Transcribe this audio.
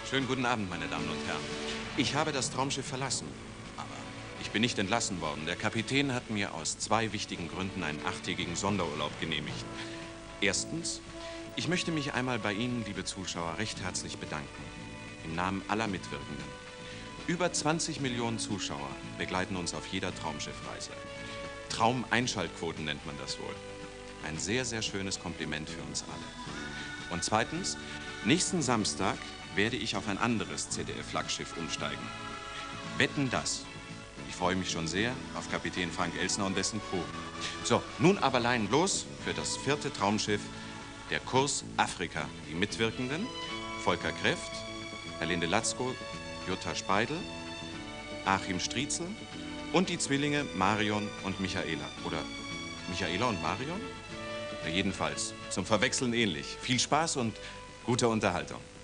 Schönen guten Abend, meine Damen und Herren. Ich habe das Traumschiff verlassen, aber ich bin nicht entlassen worden. Der Kapitän hat mir aus zwei wichtigen Gründen einen 8-tägigen Sonderurlaub genehmigt. Erstens, ich möchte mich einmal bei Ihnen, liebe Zuschauer, recht herzlich bedanken. Im Namen aller Mitwirkenden. Über 20 Millionen Zuschauer begleiten uns auf jeder Traumschiffreise. Traumeinschaltquoten nennt man das wohl. Ein sehr, sehr schönes Kompliment für uns alle. Und zweitens, nächsten Samstag werde ich auf ein anderes ZDF-Flaggschiff umsteigen. Wetten, das. Ich freue mich schon sehr auf Kapitän Frank Elsner und dessen Crew. So, nun aber Leinen los für das 4. Traumschiff, der Kurs Afrika. Die Mitwirkenden: Volker Kreft, Herlinde Latzko, Jutta Speidel, Achim Striezel und die Zwillinge Marion und Michaela. Oder Michaela und Marion? Ja, jedenfalls zum Verwechseln ähnlich. Viel Spaß und gute Unterhaltung.